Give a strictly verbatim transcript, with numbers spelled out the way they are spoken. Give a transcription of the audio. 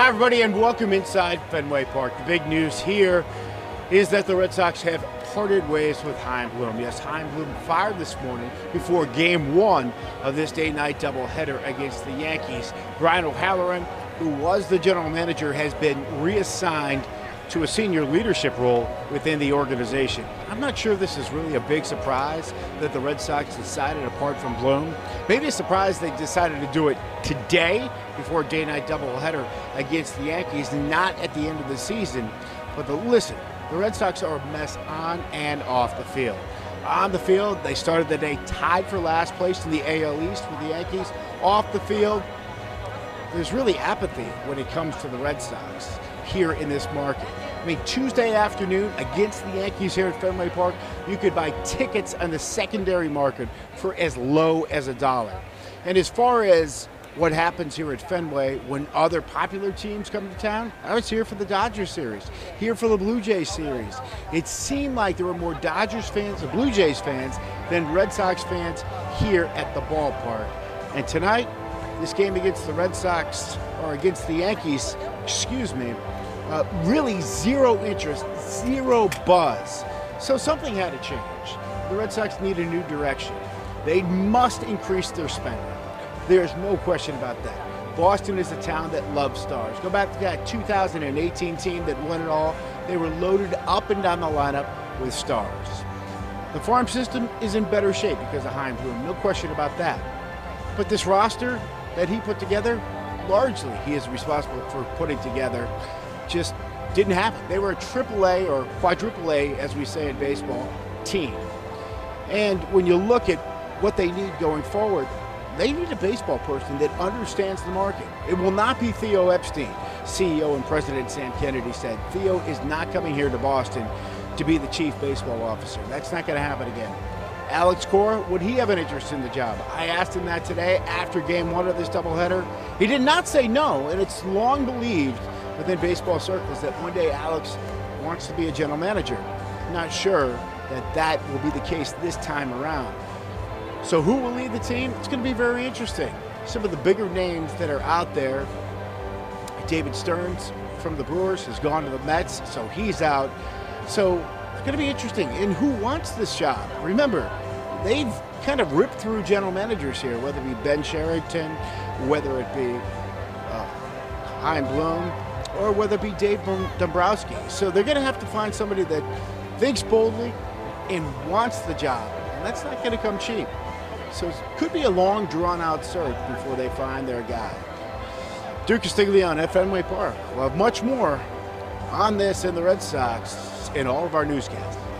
Hi, everybody, and welcome inside Fenway Park. The big news here is that the Red Sox have parted ways with Chaim Bloom. Yes, Chaim Bloom fired this morning before game one of this day-night doubleheader against the Yankees. Brian O'Halloran, who was the general manager, has been reassigned to a senior leadership role within the organization. I'm not sure this is really a big surprise that the Red Sox decided apart from Bloom. Maybe a surprise they decided to do it today before a day-night doubleheader against the Yankees, not at the end of the season. But the, listen, the Red Sox are a mess on and off the field. On the field, they started the day tied for last place in the A L East with the Yankees. Off the field, there's really apathy when it comes to the Red Sox here in this market. I mean, Tuesday afternoon against the Yankees here at Fenway Park, you could buy tickets on the secondary market for as low as a dollar. And as far as what happens here at Fenway when other popular teams come to town, I was here for the Dodgers series, here for the Blue Jays series. It seemed like there were more Dodgers fans and Blue Jays fans than Red Sox fans here at the ballpark. And tonight, this game against the Red Sox, or against the Yankees, excuse me, uh, really zero interest, zero buzz. So something had to change. The Red Sox need a new direction. They must increase their spending. There's no question about that. Boston is a town that loves stars. Go back to that two thousand eighteen team that won it all. They were loaded up and down the lineup with stars. The farm system is in better shape because of Chaim Bloom, no question about that. But this roster that he put together, largely he is responsible for putting together, just didn't happen. They were a triple A or quadruple A, as we say in baseball, team. And when you look at what they need going forward, they need a baseball person that understands the market. It will not be Theo Epstein. C E O and President Sam Kennedy said Theo is not coming here to Boston to be the chief baseball officer. That's not going to happen again. Alex Cora, would he have an interest in the job? I asked him that today after game one of this doubleheader. He did not say no, and it's long believed within baseball circles that one day Alex wants to be a general manager. I'm not sure that that will be the case this time around. So who will lead the team? It's going to be very interesting. Some of the bigger names that are out there, David Stearns from the Brewers has gone to the Mets, so he's out. So it's going to be interesting. And who wants this job? Remember, they've kind of ripped through general managers here, whether it be Ben Sherrington, whether it be uh, Chaim Bloom, or whether it be Dave Dombrowski. So they're going to have to find somebody that thinks boldly and wants the job. And that's not going to come cheap. So it could be a long, drawn-out search before they find their guy. Duke Castiglione at Fenway Park. We'll have much more on this and the Red Sox in all of our newscasts.